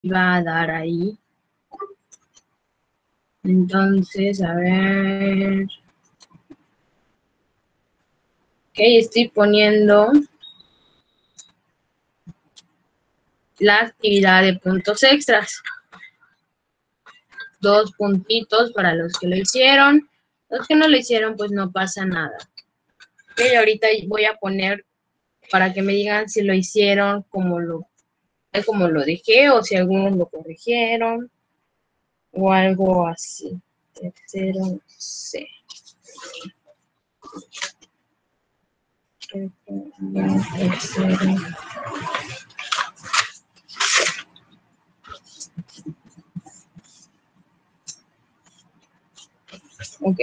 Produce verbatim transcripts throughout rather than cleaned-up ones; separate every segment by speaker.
Speaker 1: va a dar ahí. Entonces, a ver. Ok, estoy poniendo la actividad de puntos extras. Dos puntitos para los que lo hicieron. Los que no lo hicieron, pues no pasa nada. Ok, ahorita voy a poner para que me digan si lo hicieron como lo, como lo dejé o si algunos lo corrigieron o algo así. Tercero C. Tercero. Ok.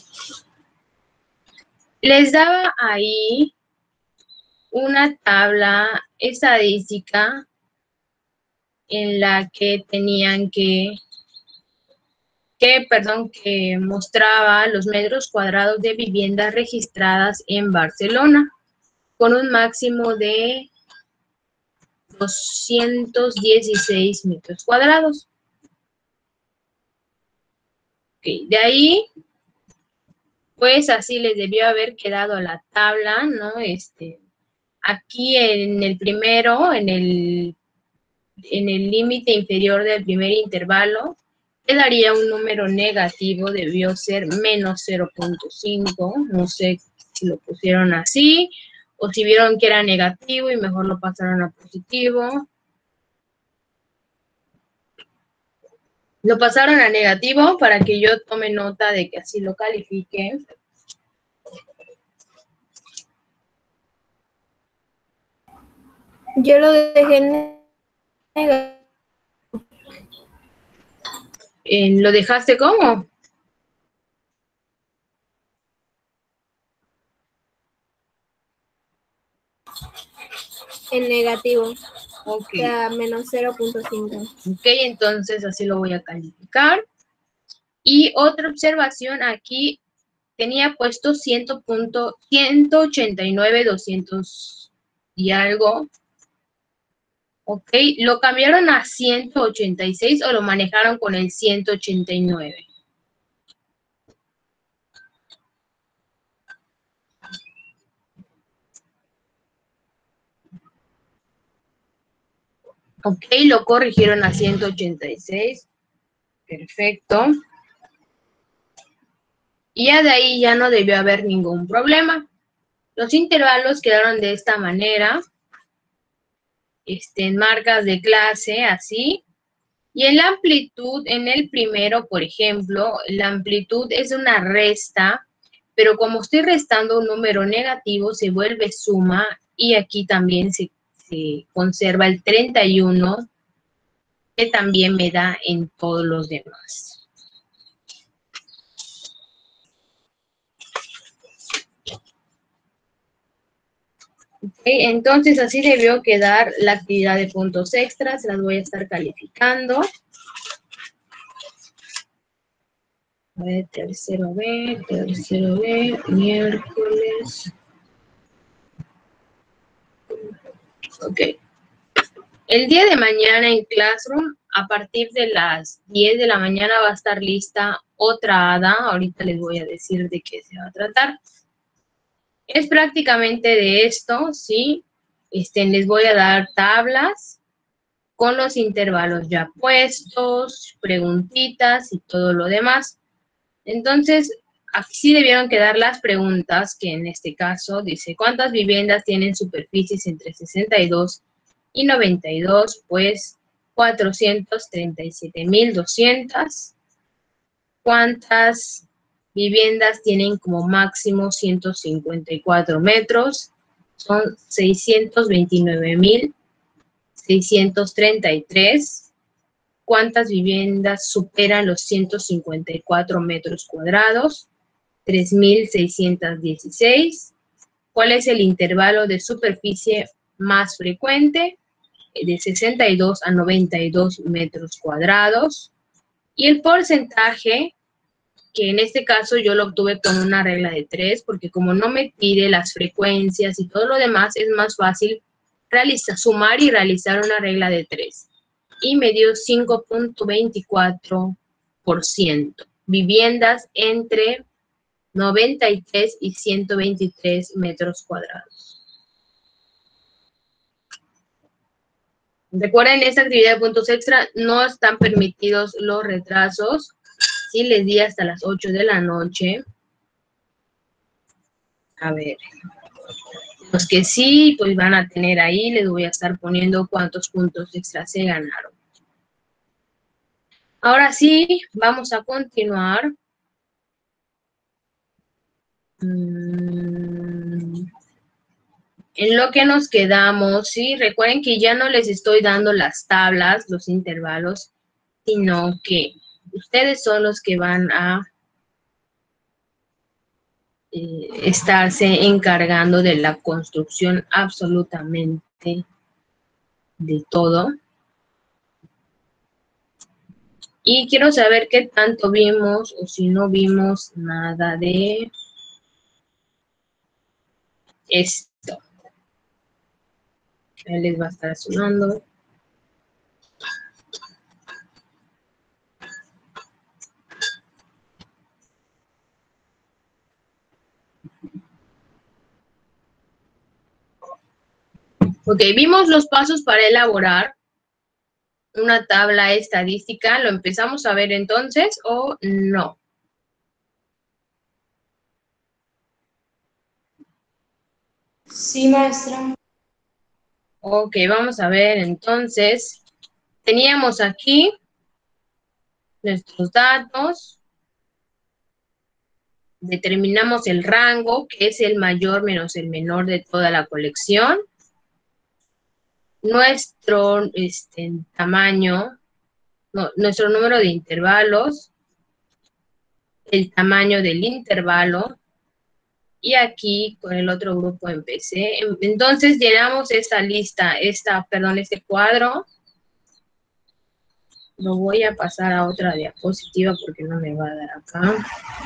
Speaker 1: Les daba ahí una tabla estadística en la que tenían que, que, perdón, que mostraba los metros cuadrados de viviendas registradas en Barcelona, con un máximo de doscientos dieciséis metros cuadrados. Okay. De ahí, pues así les debió haber quedado la tabla, ¿no? Este, aquí en el primero, en el en el límite inferior del primer intervalo, quedaría un número negativo, debió ser menos cero punto cinco, no sé si lo pusieron así, o si vieron que era negativo y mejor lo pasaron a positivo. Lo pasaron a negativo para que yo tome nota de que así lo califique.
Speaker 2: Yo lo dejé en negativo.
Speaker 1: Eh, ¿Lo dejaste cómo?
Speaker 2: En negativo.
Speaker 1: Ok.
Speaker 2: O sea, menos cero punto cinco.
Speaker 1: Ok, entonces así lo voy a calificar. Y otra observación aquí, tenía puesto ciento ochenta y nueve, doscientos y algo. Ok, ¿lo cambiaron a ciento ochenta y seis o lo manejaron con el ciento ochenta y nueve? Ok, lo corrigieron a ciento ochenta y seis. Perfecto. Y ya de ahí ya no debió haber ningún problema. Los intervalos quedaron de esta manera. Este, en marcas de clase, así. Y en la amplitud, en el primero, por ejemplo, la amplitud es una resta, pero como estoy restando un número negativo, se vuelve suma, y aquí también se, se conserva el treinta y uno, que también me da en todos los demás. Okay, entonces así debió quedar la actividad de puntos extras, las voy a estar calificando. A ver, tercero B, tercero B, miércoles. Ok. El día de mañana en Classroom, a partir de las diez de la mañana va a estar lista otra hada. Ahorita les voy a decir de qué se va a tratar. Es prácticamente de esto, ¿sí? Este, les voy a dar tablas con los intervalos ya puestos, preguntitas y todo lo demás. Entonces, aquí sí debieron quedar las preguntas, que en este caso dice, ¿cuántas viviendas tienen superficies entre sesenta y dos y noventa y dos? Pues cuatrocientos treinta y siete mil doscientas. ¿Cuántas viviendas tienen como máximo ciento cincuenta y cuatro metros? Son seiscientos veintinueve mil seiscientos treinta y tres. ¿Cuántas viviendas superan los ciento cincuenta y cuatro metros cuadrados? tres mil seiscientos dieciséis. ¿Cuál es el intervalo de superficie más frecuente? De sesenta y dos a noventa y dos metros cuadrados. Y el porcentaje, que en este caso yo lo obtuve con una regla de tres, porque como no me pide las frecuencias y todo lo demás, es más fácil realizar, sumar y realizar una regla de tres. y me dio cinco punto veinticuatro por ciento. Viviendas entre noventa y tres y ciento veintitrés metros cuadrados. Recuerden, esta actividad de puntos extra no están permitidos los retrasos. Sí, les di hasta las ocho de la noche. A ver, los que sí, pues van a tener ahí, les voy a estar poniendo cuántos puntos extra se ganaron. Ahora sí, vamos a continuar. Mm, en lo que nos quedamos, sí, recuerden que ya no les estoy dando las tablas, los intervalos, sino que ustedes son los que van a eh, estarse encargando de la construcción absolutamente de todo. Y quiero saber qué tanto vimos o si no vimos nada de esto. Ahí les va a estar sonando. Ok, vimos los pasos para elaborar una tabla estadística. ¿Lo empezamos a ver entonces o no?
Speaker 3: Sí, maestra.
Speaker 1: Ok, vamos a ver entonces. Teníamos aquí nuestros datos. Determinamos el rango, que es el mayor menos el menor de toda la colección. Nuestro este, tamaño, no, nuestro número de intervalos, el tamaño del intervalo, y aquí con el otro grupo empecé. Entonces llenamos esta lista, esta, perdón, este cuadro. Lo voy a pasar a otra diapositiva porque no me va a dar acá.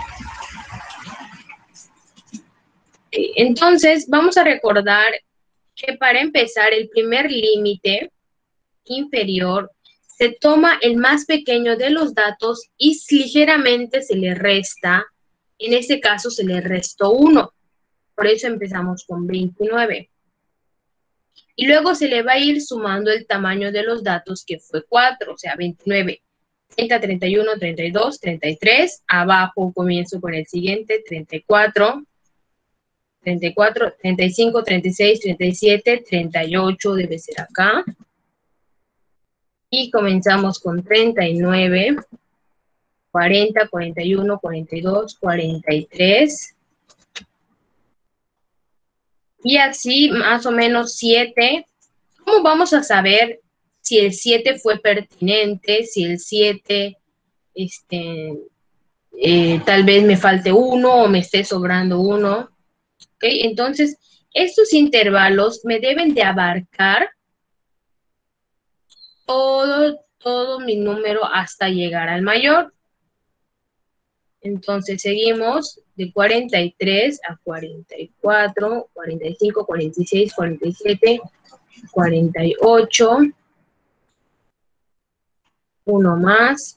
Speaker 1: Entonces, vamos a recordar que para empezar, el primer límite inferior se toma el más pequeño de los datos y ligeramente se le resta. En este caso se le restó uno. Por eso empezamos con veintinueve. Y luego se le va a ir sumando el tamaño de los datos, que fue cuatro, o sea, veintinueve. treinta, treinta y uno, treinta y dos, treinta y tres. Abajo comienzo con el siguiente, treinta y cuatro. treinta y cuatro, treinta y cinco, treinta y seis, treinta y siete, treinta y ocho debe ser acá. Y comenzamos con treinta y nueve, cuarenta, cuarenta y uno, cuarenta y dos, cuarenta y tres. Y así más o menos siete. ¿Cómo vamos a saber si el siete fue pertinente, si el siete, este, eh, tal vez me falte uno o me esté sobrando uno? ¿Okay? Entonces, estos intervalos me deben de abarcar todo, todo mi número hasta llegar al mayor. Entonces, seguimos de cuarenta y tres a cuarenta y cuatro, cuarenta y cinco, cuarenta y seis, cuarenta y siete, cuarenta y ocho. Uno más.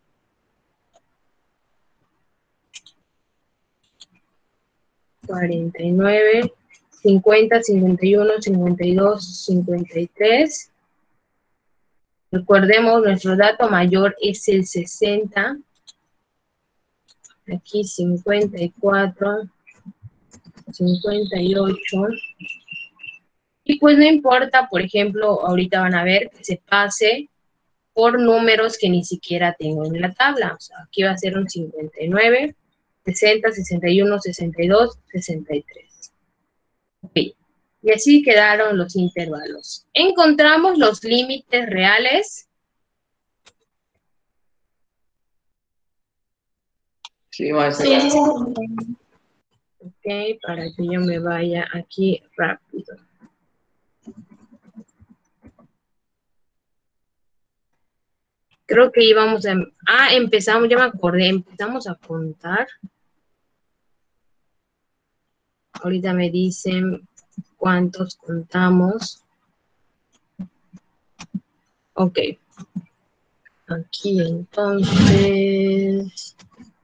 Speaker 1: cuarenta y nueve, cincuenta, cincuenta y uno, cincuenta y dos, cincuenta y tres. Recordemos, nuestro dato mayor es el sesenta. Aquí cincuenta y cuatro, cincuenta y ocho. Y pues no importa, por ejemplo, ahorita van a ver que se pase por números que ni siquiera tengo en la tabla. O sea, aquí va a ser un cincuenta y nueve, sesenta, sesenta y uno, sesenta y dos, sesenta y tres. Ok. Y así quedaron los intervalos. Encontramos los límites reales.
Speaker 3: Sí, maestra. Sí,
Speaker 1: Ok, para que yo me vaya aquí rápido. Creo que íbamos a... Ah, empezamos, ya me acordé, empezamos a contar. Ahorita me dicen cuántos contamos. Ok. Aquí entonces...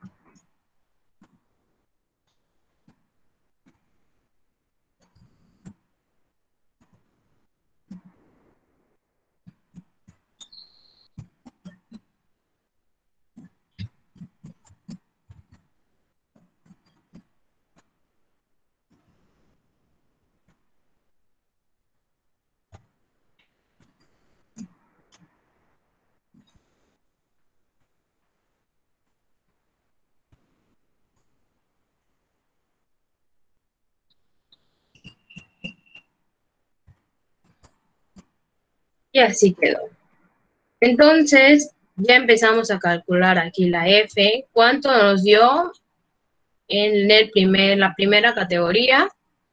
Speaker 1: Y así quedó. Entonces, ya empezamos a calcular aquí la F. ¿Cuánto nos dio en el primer, la primera categoría?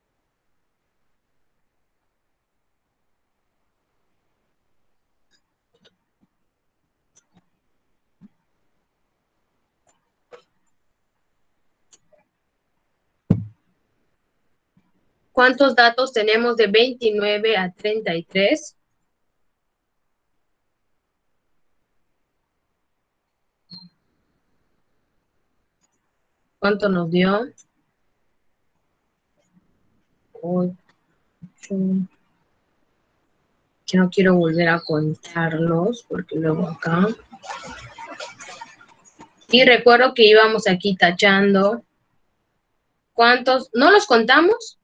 Speaker 1: ¿Cuántos datos tenemos de veintinueve a treinta y tres? ¿Cuánto nos dio? ocho. Que no quiero volver a contarlos porque luego acá. Y recuerdo que íbamos aquí tachando. ¿Cuántos? ¿No los contamos?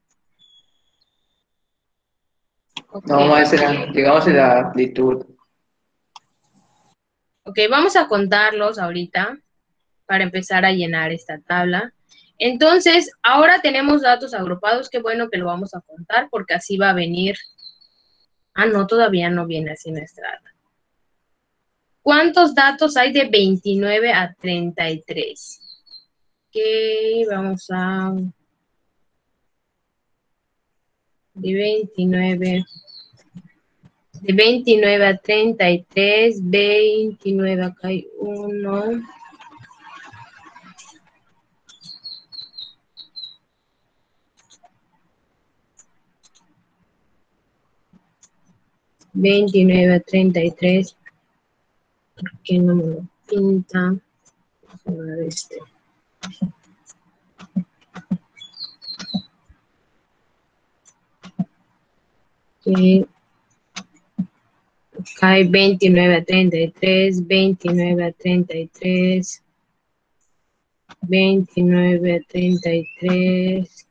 Speaker 1: Okay.
Speaker 3: No, maestra, llegamos a la amplitud.
Speaker 1: Ok, vamos a contarlos ahorita para empezar a llenar esta tabla. Entonces, ahora tenemos datos agrupados. Qué bueno que lo vamos a contar porque así va a venir. Ah, no, todavía no viene así nuestra data. ¿Cuántos datos hay de veintinueve a treinta y tres? Ok, vamos a... De veintinueve... De veintinueve a treinta y tres, veintinueve, acá hay uno. veintinueve a treinta y tres. ¿Por qué no me lo pinta? Vamos a ver este. Que acá hay veintinueve a treinta y tres, veintinueve a treinta y tres, veintinueve a treinta y tres.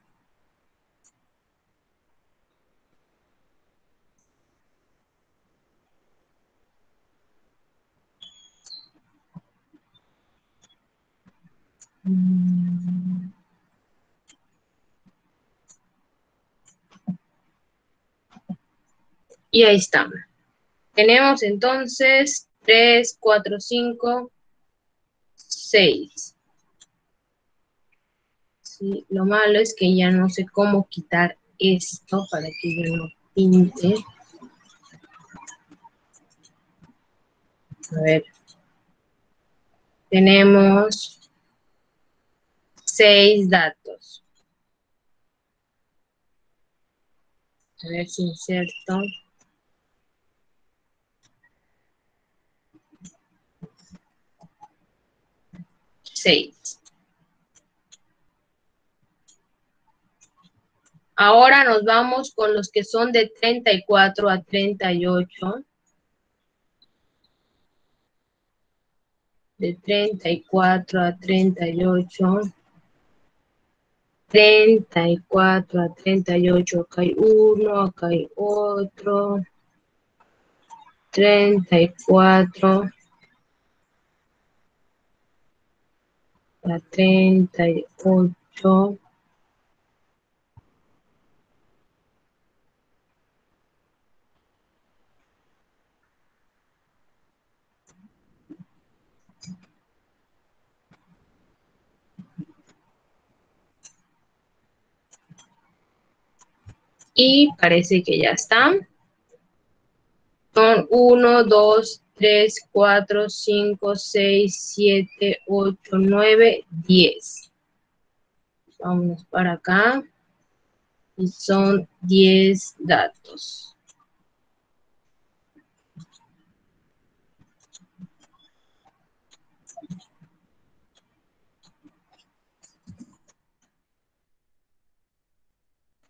Speaker 1: Y ahí está. Tenemos entonces tres, cuatro, cinco, seis. Sí, lo malo es que ya no sé cómo quitar esto para que yo no pinte. A ver. Tenemos seis datos. A ver si inserto. seis. Ahora nos vamos con los que son de treinta y cuatro a treinta y ocho. De treinta y cuatro a treinta y ocho. treinta y cuatro a treinta y ocho. Acá hay uno, acá hay otro. treinta y cuatro a treinta y ocho. Y parece que ya están. Son uno, dos, tres, cuatro, cinco, seis, siete, ocho, nueve, diez. Vamos para acá. Y son diez datos.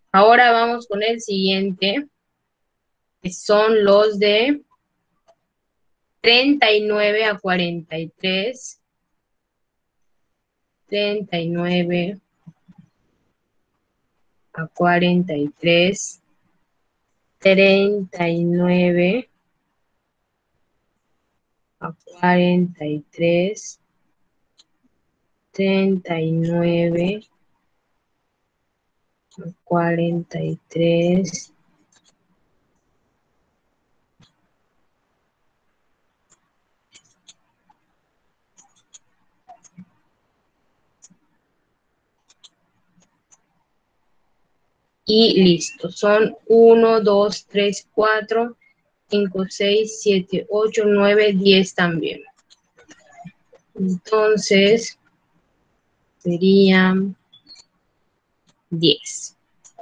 Speaker 1: Ahora vamos con el siguiente, que son los de treinta y nueve a cuarenta y tres, treinta y nueve a cuarenta y tres, treinta y nueve a cuarenta y tres, treinta y nueve a cuarenta y tres, y listo. Son uno, dos, tres, cuatro, cinco, seis, siete, ocho, nueve, diez también. Entonces, serían diez.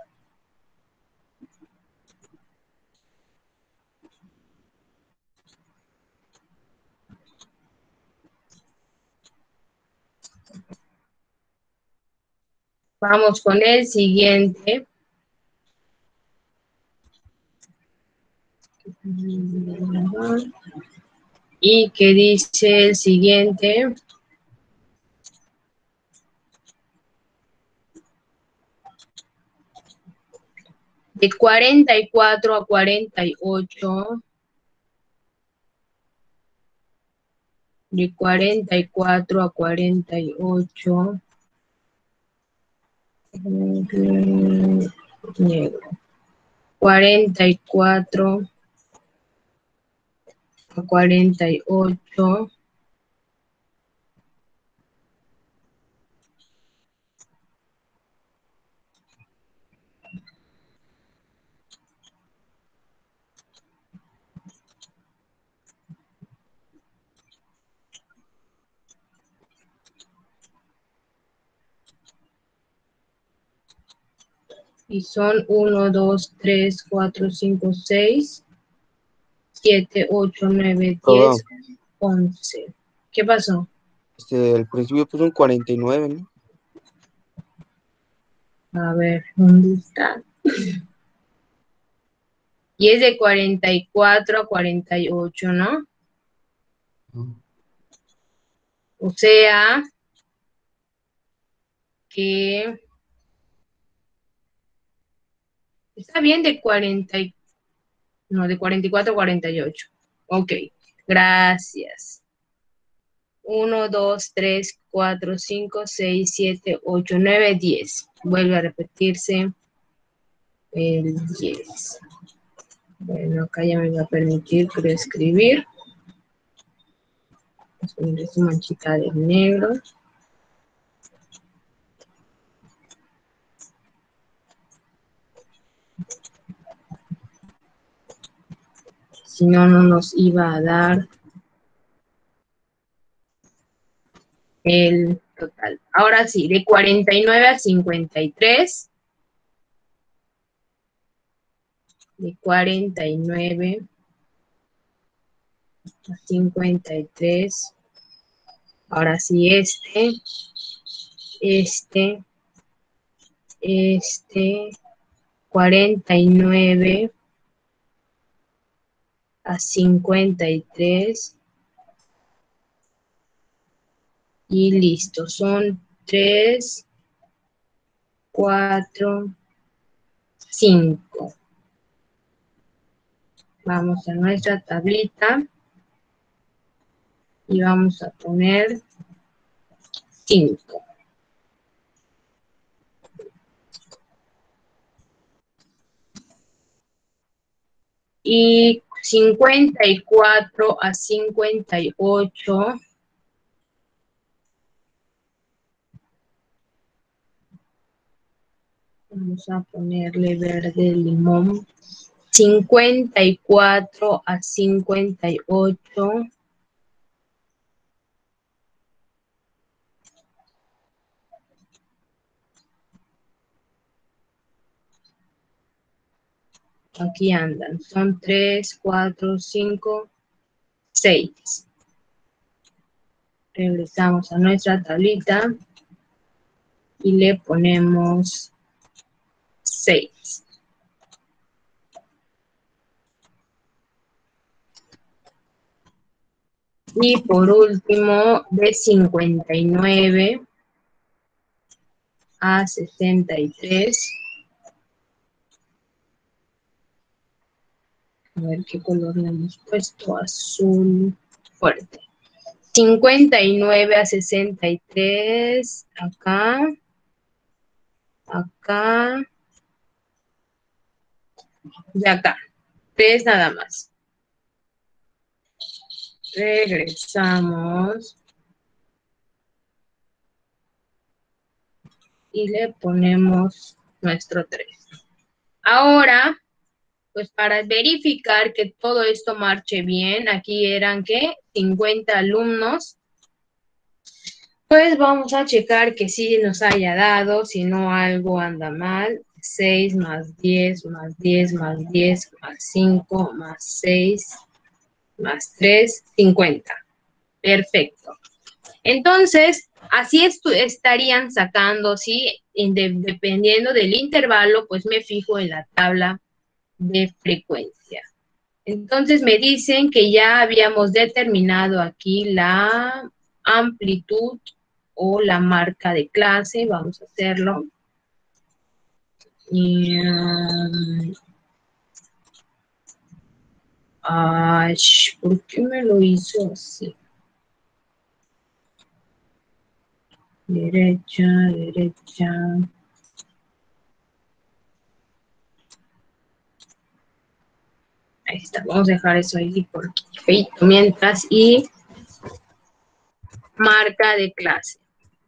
Speaker 1: Vamos con el siguiente. Y que dice el siguiente. De cuarenta y cuatro a cuarenta y ocho. De cuarenta y cuatro a cuarenta y ocho. Negro. cuarenta y cuatro a cuarenta y ocho. Y son uno, dos, tres, cuatro, cinco, seis, siete, ocho, nueve, diez,
Speaker 4: Perdón,
Speaker 1: once. ¿Qué pasó?
Speaker 4: este, al principio puso un cuarenta y nueve, ¿no?
Speaker 1: A ver, ¿dónde está? Y es de cuarenta y cuatro a cuarenta y ocho, ¿no?
Speaker 4: Ujú.
Speaker 1: O sea que está bien de cuarenta y, no, de cuarenta y cuatro a cuarenta y ocho. Ok, gracias. uno, dos, tres, cuatro, cinco, seis, siete, ocho, nueve, diez. Vuelve a repetirse el diez. Bueno, acá ya me va a permitir escribir. Vamos a poner esta manchita de negro. Si no, no nos iba a dar el total. Ahora sí, de cuarenta y nueve a cincuenta y tres. De cuarenta y nueve a cincuenta y tres. Ahora sí, este, este, este, cuarenta y nueve a cincuenta y tres. Y listo, son tres, cuatro, cinco. Vamos a nuestra tablita y vamos a poner cinco. Y cincuenta y cuatro a cincuenta y ocho. Vamos a ponerle verde limón. cincuenta y cuatro a cincuenta y ocho. Aquí andan. Son tres, cuatro, cinco, seis. Regresamos a nuestra tablita y le ponemos seis. Y por último, de cincuenta y nueve a sesenta y tres. A ver qué color le hemos puesto, azul fuerte. cincuenta y nueve a sesenta y tres, acá, acá, y acá. Tres nada más. Regresamos. Y le ponemos nuestro tres. Ahora, pues para verificar que todo esto marche bien, aquí eran, ¿qué? cincuenta alumnos. Pues vamos a checar que sí nos haya dado, si no algo anda mal. seis más diez, más diez, más diez, más cinco, más seis, más tres, cincuenta. Perfecto. Entonces, así estarían sacando, ¿sí? Dependiendo del intervalo, pues me fijo en la tabla de frecuencia. Entonces me dicen que ya habíamos determinado aquí la amplitud o la marca de clase. Vamos a hacerlo. Y, um, ay, ¿por qué me lo hizo así? Derecha, derecha. Ahí está, vamos a dejar eso ahí por feito mientras. Y marca de clase.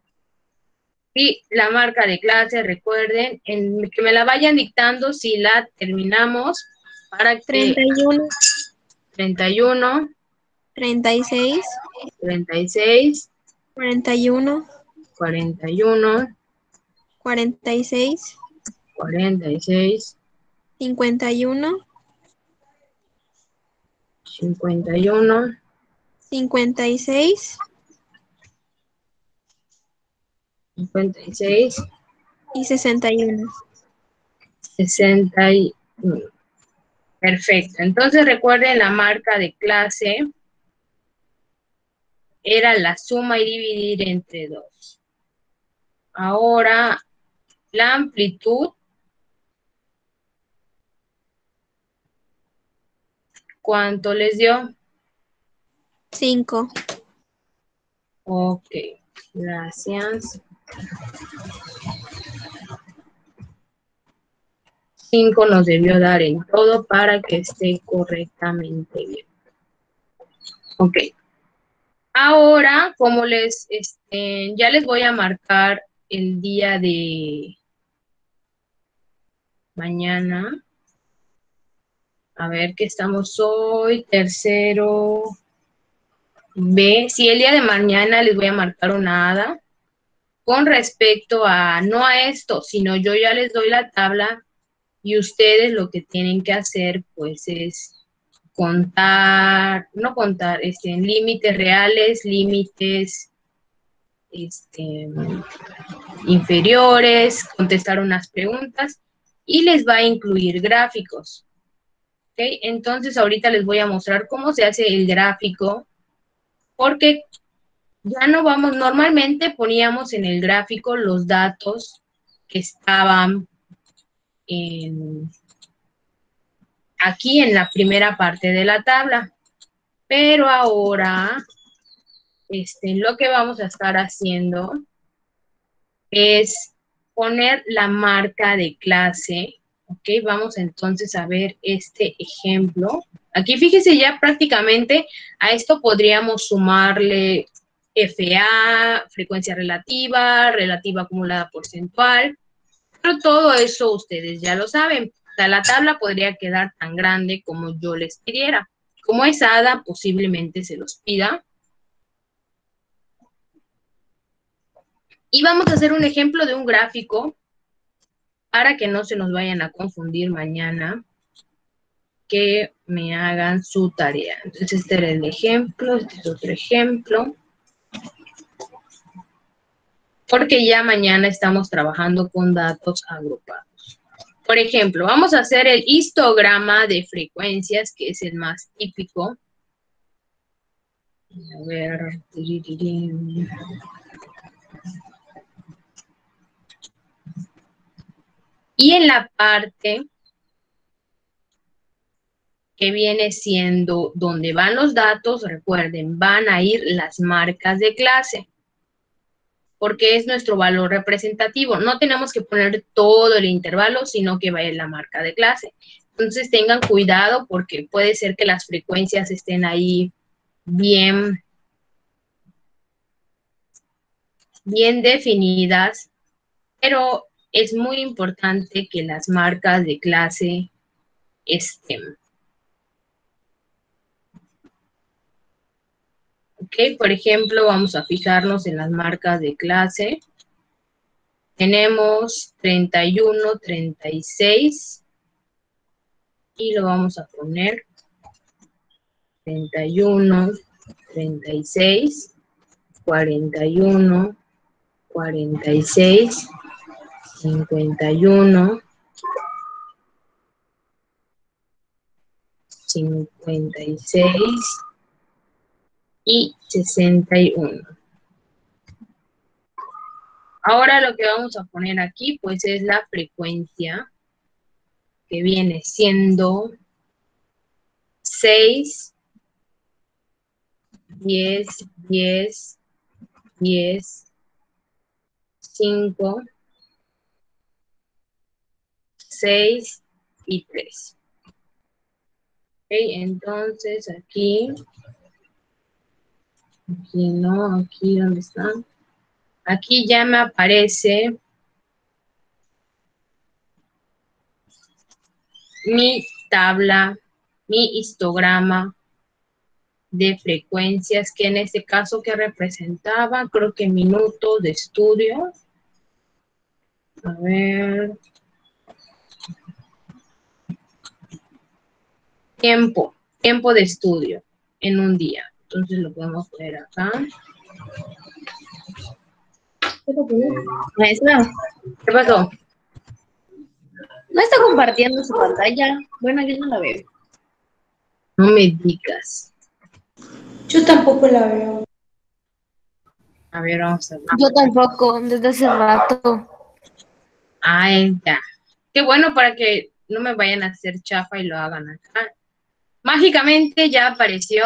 Speaker 1: Y la marca de clase, recuerden, en que me la vayan dictando si la terminamos para que...
Speaker 2: treinta y uno,
Speaker 1: treinta y uno,
Speaker 2: treinta y seis,
Speaker 1: treinta y seis,
Speaker 2: cuarenta y uno,
Speaker 1: cuarenta y uno,
Speaker 2: cuarenta y seis,
Speaker 1: cuarenta y seis,
Speaker 2: cincuenta y uno,
Speaker 1: cincuenta y uno,
Speaker 2: cincuenta y seis
Speaker 1: cincuenta y seis,
Speaker 2: y sesenta y uno.
Speaker 1: sesenta y uno. Perfecto. Entonces recuerden, la marca de clase era la suma y dividir entre dos. Ahora, la amplitud, ¿cuánto les dio?
Speaker 2: cinco.
Speaker 1: Ok, gracias. cinco nos debió dar en todo para que esté correctamente bien. Ok. Ahora, como les, este, ya les voy a marcar el día de mañana. A ver, ¿qué estamos hoy? Tercero B. Sí, el día de mañana les voy a marcar una hada con respecto a, no a esto, sino yo ya les doy la tabla y ustedes lo que tienen que hacer, pues, es contar, no contar, este, límites reales, límites este, inferiores, contestar unas preguntas y les va a incluir gráficos. ¿Ok? Entonces ahorita les voy a mostrar cómo se hace el gráfico, porque ya no vamos, normalmente poníamos en el gráfico los datos que estaban en, aquí en la primera parte de la tabla, pero ahora este, lo que vamos a estar haciendo es poner la marca de clase. Ok, vamos entonces a ver este ejemplo. Aquí fíjese, ya prácticamente a esto podríamos sumarle F A, frecuencia relativa, relativa acumulada porcentual, pero todo eso ustedes ya lo saben. O sea, la tabla podría quedar tan grande como yo les pidiera. Como es hada, posiblemente se los pida. Y vamos a hacer un ejemplo de un gráfico para que no se nos vayan a confundir mañana, que me hagan su tarea. Entonces este era el ejemplo, este es otro ejemplo. Porque ya mañana estamos trabajando con datos agrupados. Por ejemplo, vamos a hacer el histograma de frecuencias, que es el más típico. A ver. Y en la parte que viene siendo donde van los datos, recuerden, van a ir las marcas de clase, porque es nuestro valor representativo. No tenemos que poner todo el intervalo, sino que va a ir la marca de clase. Entonces tengan cuidado porque puede ser que las frecuencias estén ahí bien, bien definidas, pero es muy importante que las marcas de clase estén. Ok, por ejemplo, vamos a fijarnos en las marcas de clase. Tenemos treinta y uno, treinta y seis y lo vamos a poner treinta y uno, treinta y seis, cuarenta y uno, cuarenta y seis, cincuenta y uno, cincuenta y seis y sesenta y uno. Ahora lo que vamos a poner aquí pues es la frecuencia que viene siendo seis, diez, diez, diez, cinco, seis y tres. Ok, entonces aquí, aquí no, aquí ¿dónde están? Aquí ya me aparece mi tabla, mi histograma de frecuencias, que en este caso que representaba, creo que minutos de estudio. A ver. Tiempo, tiempo de estudio en un día. Entonces lo podemos poner acá.
Speaker 5: Maestra,
Speaker 1: ¿Qué pasó?
Speaker 5: ¿no está compartiendo su pantalla? Bueno, yo no la veo.
Speaker 1: No me digas.
Speaker 6: Yo tampoco la veo.
Speaker 1: A ver, vamos a ver.
Speaker 2: Yo tampoco, desde hace rato.
Speaker 1: Ay, ya. Qué bueno para que no me vayan a hacer chafa y lo hagan acá. Mágicamente ya apareció.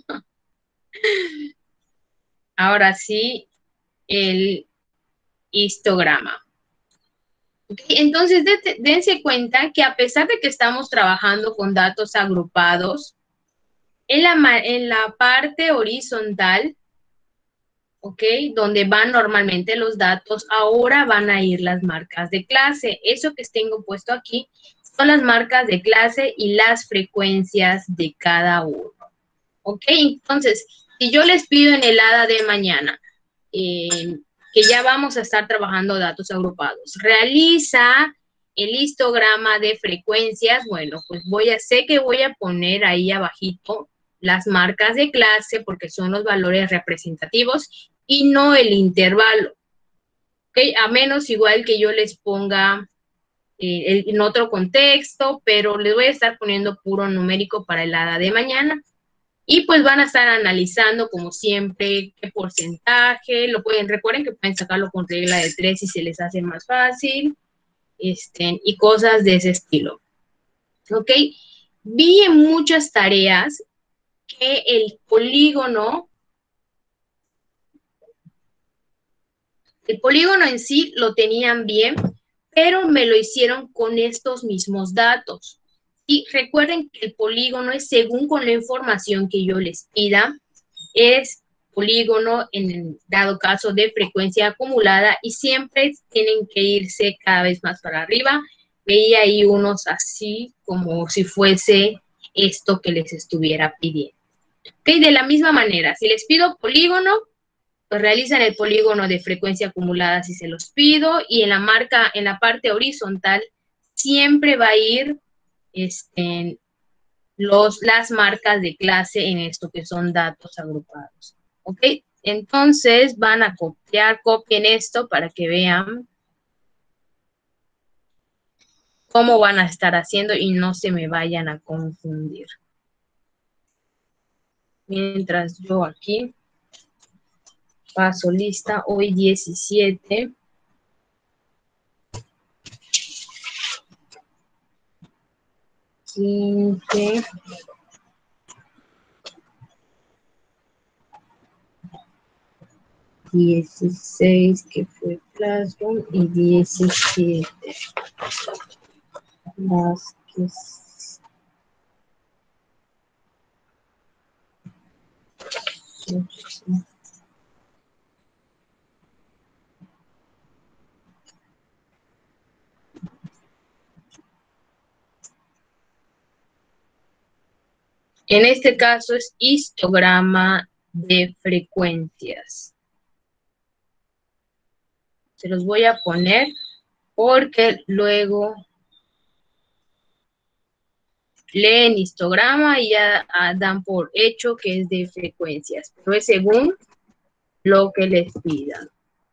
Speaker 1: Ahora sí, el histograma. Okay, entonces, de, dense cuenta que a pesar de que estamos trabajando con datos agrupados, en la, en la parte horizontal, ¿ok? Donde van normalmente los datos, ahora van a ir las marcas de clase. Eso que tengo puesto aquí son las marcas de clase y las frecuencias de cada uno, ¿ok? Entonces, si yo les pido en el hada de mañana, eh, que ya vamos a estar trabajando datos agrupados, realiza el histograma de frecuencias, bueno, pues voy a, sé que voy a poner ahí abajito las marcas de clase porque son los valores representativos y no el intervalo, ¿ok? A menos igual que yo les ponga eh, el, en otro contexto, pero les voy a estar poniendo puro numérico para el hada de mañana. Y pues van a estar analizando, como siempre, qué porcentaje, lo pueden, recuerden que pueden sacarlo con regla de tres si se les hace más fácil, este, y cosas de ese estilo. ¿Ok? Vi en muchas tareas que el polígono, el polígono en sí lo tenían bien, pero me lo hicieron con estos mismos datos. Y recuerden que el polígono es según con la información que yo les pida, es polígono en el dado caso de frecuencia acumulada y siempre tienen que irse cada vez más para arriba. Veía ahí unos así como si fuese esto que les estuviera pidiendo. ¿Okay? De la misma manera, si les pido polígono, pues realizan el polígono de frecuencia acumulada si se los pido y en la marca, en la parte horizontal, siempre va a ir este, los, las marcas de clase en esto que son datos agrupados. ¿Ok? Entonces van a copiar, copien esto para que vean. cómo van a estar haciendo y no se me vayan a confundir. Mientras yo aquí paso lista, hoy diecisiete. quince. dieciséis, que fue Classroom, y diecisiete. Vázquez. En este caso es histograma de frecuencias. Se los voy a poner porque luego leen histograma y ya ah, dan por hecho que es de frecuencias, pero es según lo que les pidan.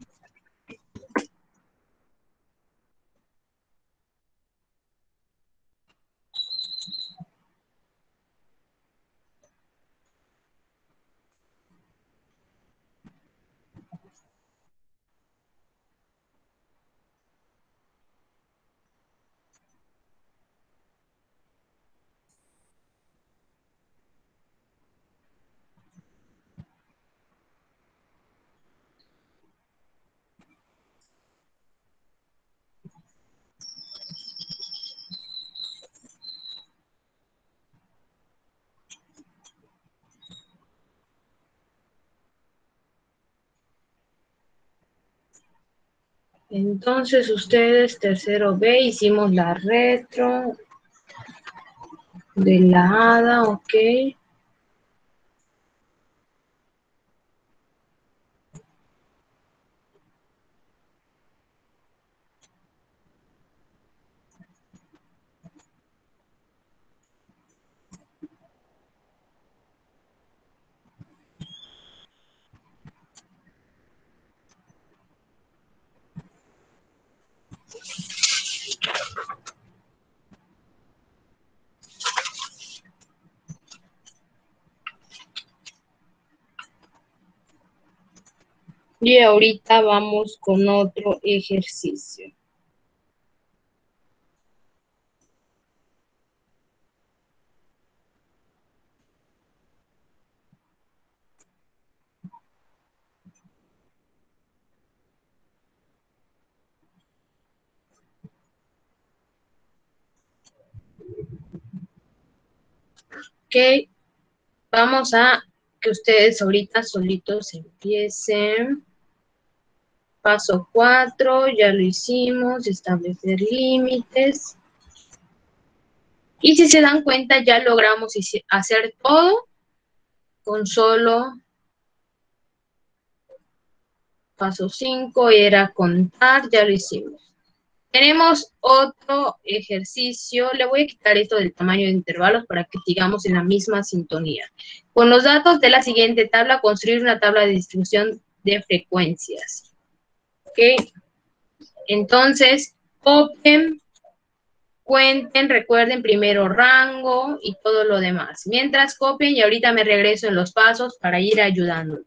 Speaker 1: Entonces ustedes, tercero B, hicimos la retro de la hada, ok. Y ahorita vamos con otro ejercicio. Ok, vamos a que ustedes ahorita solitos empiecen. Paso cuatro, ya lo hicimos, establecer límites. Y si se dan cuenta, ya logramos hacer todo con solo paso cinco, era contar, ya lo hicimos. Tenemos otro ejercicio, le voy a quitar esto del tamaño de intervalos para que sigamos en la misma sintonía. Con los datos de la siguiente tabla, construir una tabla de distribución de frecuencias. ¿Ok? Entonces, copien, cuenten, recuerden primero rango y todo lo demás. Mientras copien y ahorita me regreso en los pasos para ir ayudándoles.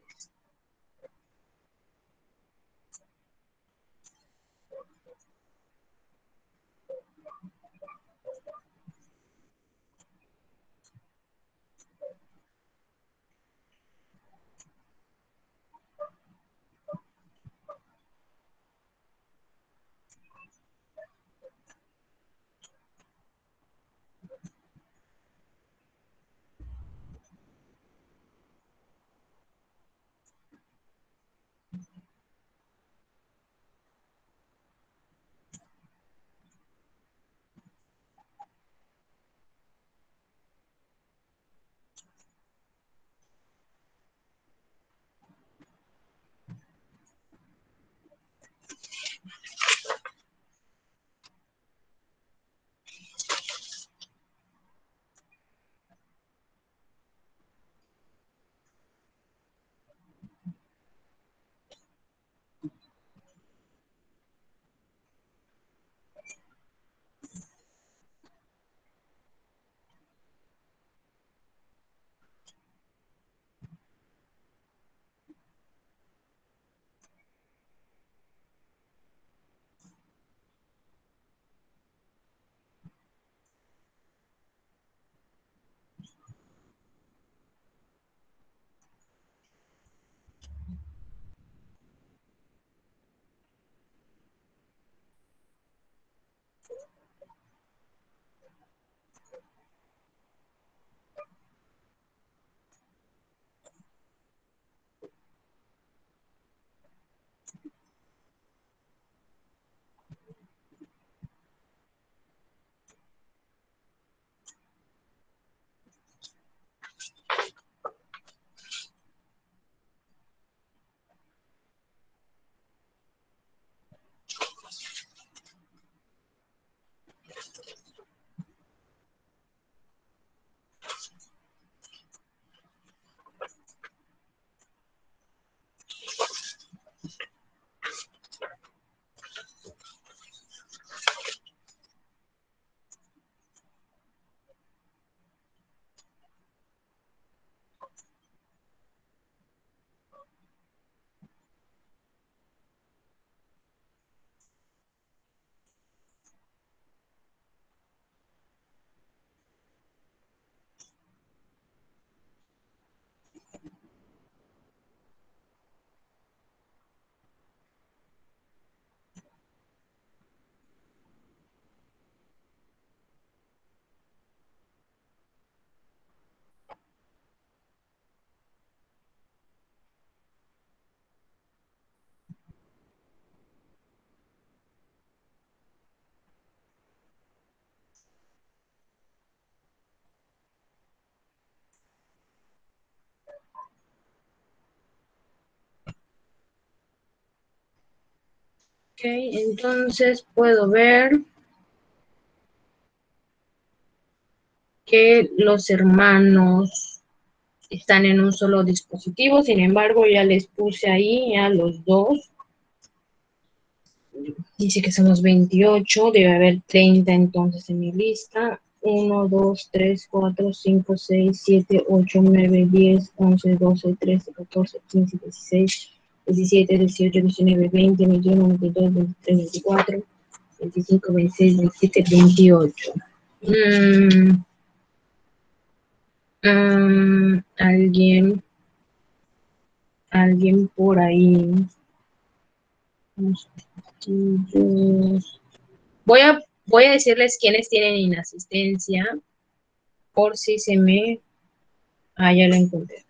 Speaker 1: entonces puedo ver que los hermanos están en un solo dispositivo, sin embargo ya les puse ahí a los dos. Dice que somos veintiocho, debe haber treinta entonces en mi lista. uno, dos, tres, cuatro, cinco, seis, siete, ocho, nueve, diez, once, doce, trece, catorce, quince, dieciséis, diecisiete, dieciocho, diecinueve, veinte, veintiuno, veintidós, veintitrés, veinticuatro, veinticinco, veintiséis, veintisiete, veintiocho. Mm, mm, alguien, alguien por ahí. Voy a, voy a decirles quiénes tienen inasistencia por si se me... Ah, ya lo encontré.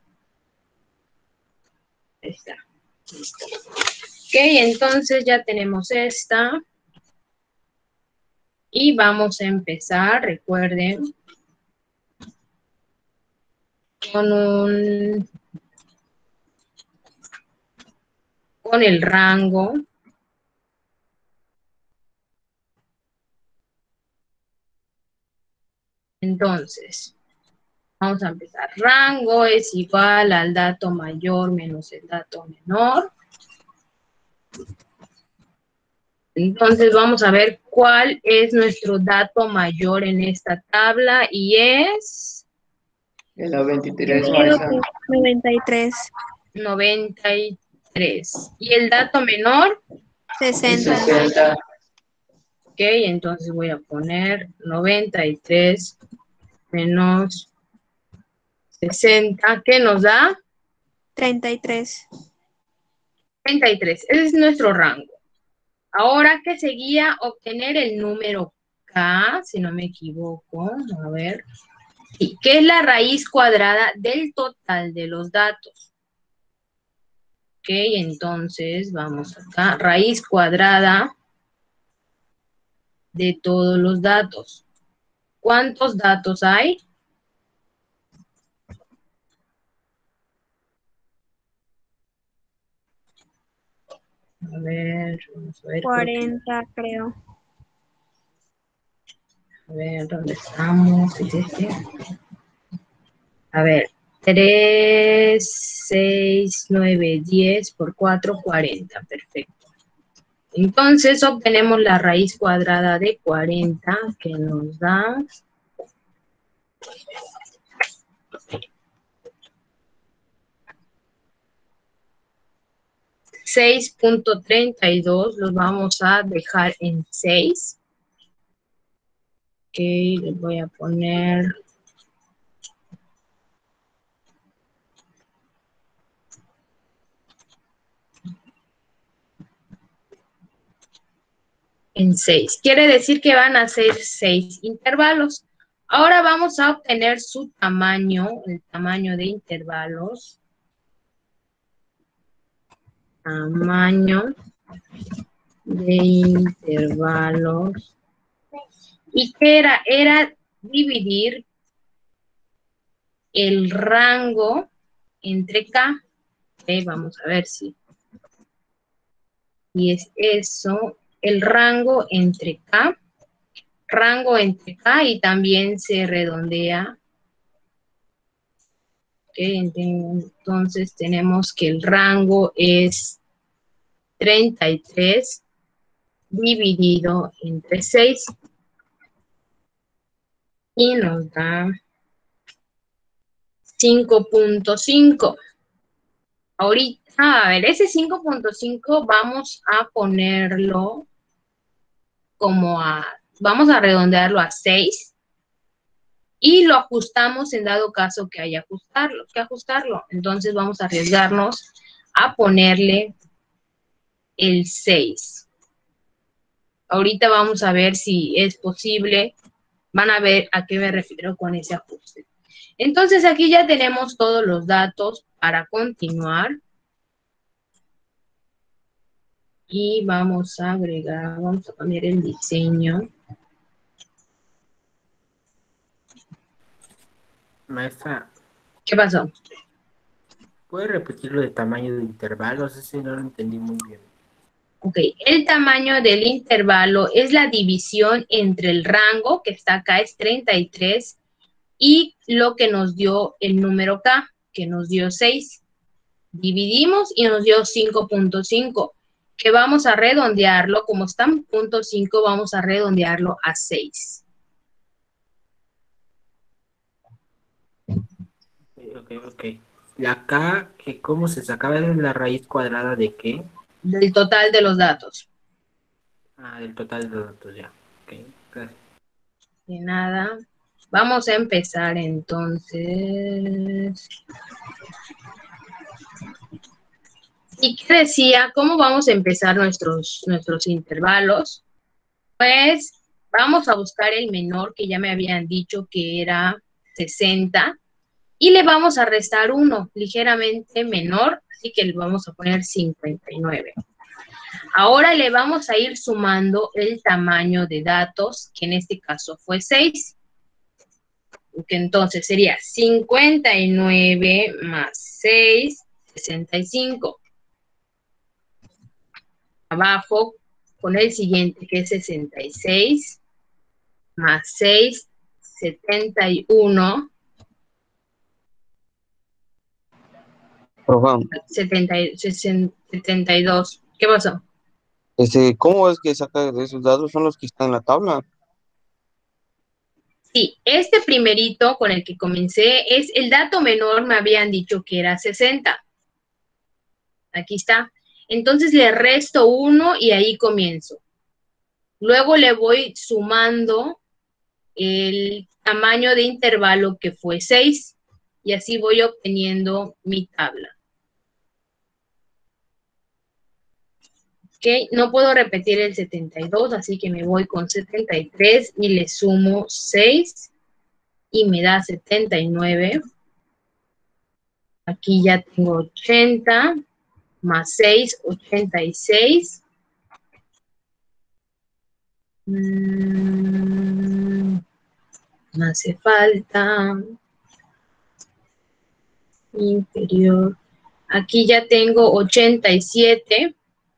Speaker 1: Ahí está. Listo. Ok, entonces ya tenemos esta. Y vamos a empezar, recuerden, con un... con el rango. Entonces, vamos a empezar. Rango es igual al dato mayor menos el dato menor. Entonces, vamos a ver cuál es nuestro dato mayor en esta tabla y es...
Speaker 3: En la veintitrés, Marisa.
Speaker 2: noventa y tres.
Speaker 1: noventa y tres. ¿Y el dato menor?
Speaker 2: sesenta.
Speaker 3: sesenta.
Speaker 1: Ok, entonces voy a poner noventa y tres menos sesenta. ¿Qué nos da?
Speaker 2: treinta y tres.
Speaker 1: treinta y tres. Ese es nuestro rango. Ahora, ¿qué seguía? Obtener el número K, si no me equivoco. A ver. Sí, ¿qué es la raíz cuadrada del total de los datos? Ok, entonces vamos acá. Raíz cuadrada de todos los datos. ¿Cuántos datos hay? A ver, vamos a ver.
Speaker 2: cuarenta, creo.
Speaker 1: A ver, ¿dónde estamos? ¿Es este? A ver, tres, seis, nueve, diez por cuatro, cuarenta. Perfecto. Entonces obtenemos la raíz cuadrada de cuarenta, que nos da... seis punto treinta y dos, los vamos a dejar en seis. Ok, les voy a poner... en seis. Quiere decir que van a ser seis intervalos. Ahora vamos a obtener su tamaño, el tamaño de intervalos. Tamaño de intervalos. ¿Y qué era? Era dividir el rango entre K. Okay, vamos a ver si. Y es eso, el rango entre K. Rango entre K y también se redondea. Okay, entonces tenemos que el rango es treinta y tres dividido entre seis y nos da cinco punto cinco. Ahorita, a ver, ese cinco punto cinco vamos a ponerlo como a, vamos a redondearlo a seis y lo ajustamos en dado caso que haya ajustarlo, que ajustarlo. Entonces vamos a arriesgarnos a ponerle el seis. Ahorita vamos a ver si es posible. Van a ver a qué me refiero con ese ajuste. Entonces aquí ya tenemos todos los datos para continuar. Y vamos a agregar, vamos a poner el diseño.
Speaker 7: Maestra,
Speaker 1: ¿Qué pasó?
Speaker 7: ¿puede repetir lo de tamaño de intervalos? Ese no lo entendí muy bien.
Speaker 1: Ok, el tamaño del intervalo es la división entre el rango, que está acá, es treinta y tres, y lo que nos dio el número K, que nos dio seis. Dividimos y nos dio cinco punto cinco, que vamos a redondearlo, como está en punto cinco, vamos a redondearlo a seis.
Speaker 7: Ok, ok. La K, que ¿cómo se sacaba? ¿Es la raíz cuadrada de qué?
Speaker 1: Del total de los datos.
Speaker 7: Ah, del total de los datos, ya. Ok, gracias.
Speaker 1: De nada. Vamos a empezar entonces. ¿Y qué decía? ¿Cómo vamos a empezar nuestros, nuestros intervalos? Pues vamos a buscar el menor, que ya me habían dicho que era sesenta, y le vamos a restar uno, ligeramente menor, así que le vamos a poner cincuenta y nueve. Ahora le vamos a ir sumando el tamaño de datos, que en este caso fue seis. Que entonces sería cincuenta y nueve más seis, sesenta y cinco. Abajo, con el siguiente, que es sesenta y seis, más seis, setenta y uno,
Speaker 4: Profe,
Speaker 1: setenta, setenta y dos. ¿Qué pasó?
Speaker 4: este, ¿cómo es que saca esos datos? Son los que están en la tabla.
Speaker 1: Sí, este primerito con el que comencé es el dato menor, me habían dicho que era sesenta. Aquí está. Entonces le resto uno y ahí comienzo. Luego le voy sumando el tamaño de intervalo, que fue seis, y así voy obteniendo mi tabla. Ok, no puedo repetir el setenta y dos, así que me voy con setenta y tres y le sumo seis y me da setenta y nueve. Aquí ya tengo ochenta más seis, ochenta y seis. Mm, me hace falta inferior. Aquí ya tengo ochenta y siete.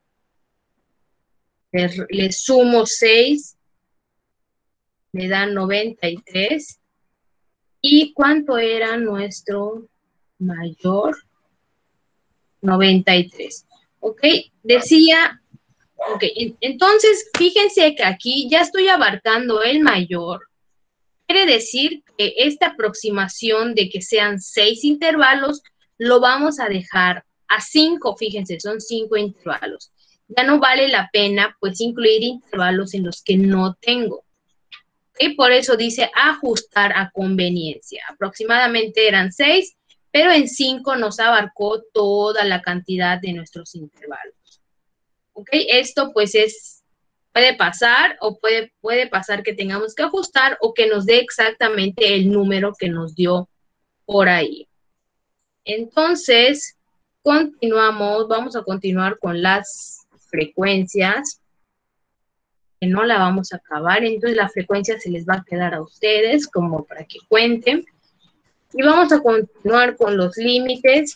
Speaker 1: Le, le sumo seis, me da noventa y tres. ¿Y cuánto era nuestro mayor? noventa y tres. ¿Ok? Decía, ok, entonces fíjense que aquí ya estoy abarcando el mayor. Quiere decir que esta aproximación de que sean seis intervalos lo vamos a dejar a cinco, fíjense, son cinco intervalos. Ya no vale la pena, pues, incluir intervalos en los que no tengo. ¿Okay? Por eso dice ajustar a conveniencia. Aproximadamente eran seis, pero en cinco nos abarcó toda la cantidad de nuestros intervalos. ¿Ok? Esto, pues, es, puede pasar o puede, puede pasar que tengamos que ajustar o que nos dé exactamente el número que nos dio por ahí. Entonces, continuamos, vamos a continuar con las frecuencias, que no la vamos a acabar, entonces la frecuencia se les va a quedar a ustedes como para que cuenten. Y vamos a continuar con los límites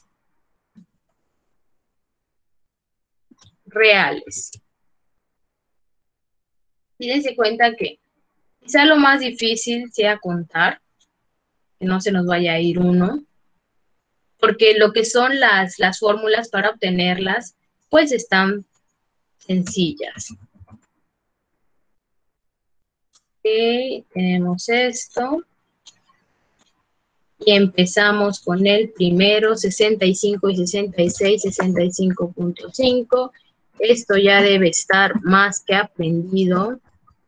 Speaker 1: reales. Fíjense cuenta que quizá lo más difícil sea contar, que no se nos vaya a ir uno, porque lo que son las, las fórmulas para obtenerlas, pues están sencillas. Ok, tenemos esto. Y empezamos con el primero, sesenta y cinco y sesenta y seis, sesenta y cinco punto cinco. Esto ya debe estar más que aprendido.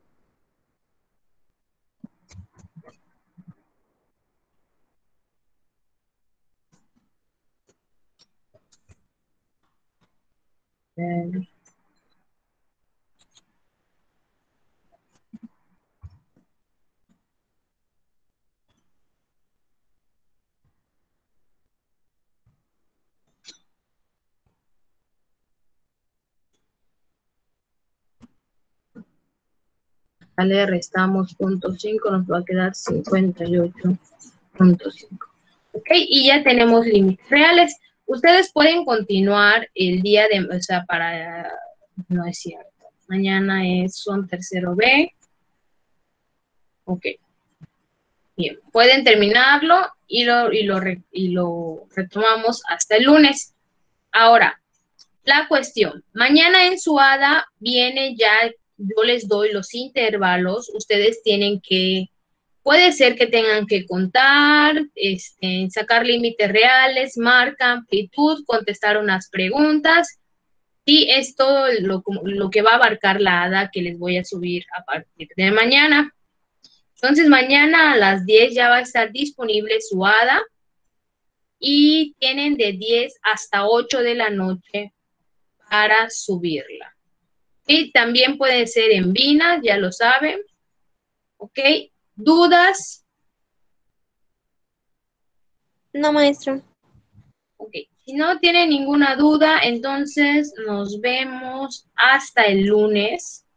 Speaker 1: Le restamos punto cinco, nos va a quedar cincuenta y ocho punto cinco. Ok, y ya tenemos límites reales. Ustedes pueden continuar el día de, o sea, para No es cierto. Mañana es, son tercero B. Ok. Bien, pueden terminarlo y lo, y lo, re- y lo retomamos hasta el lunes. Ahora, la cuestión. Mañana en su hada viene ya, yo les doy los intervalos. Ustedes tienen que, puede ser que tengan que contar, este, sacar límites reales, marca, amplitud, contestar unas preguntas. Y esto lo, lo que va a abarcar la hada que les voy a subir a partir de mañana. Entonces, mañana a las diez ya va a estar disponible su hada y tienen de diez hasta ocho de la noche para subirla. Y también puede ser en Vina, ya lo saben. ¿Ok? ¿Dudas?
Speaker 2: No, maestro.
Speaker 1: Ok. Si no tienen ninguna duda, entonces nos vemos hasta el lunes.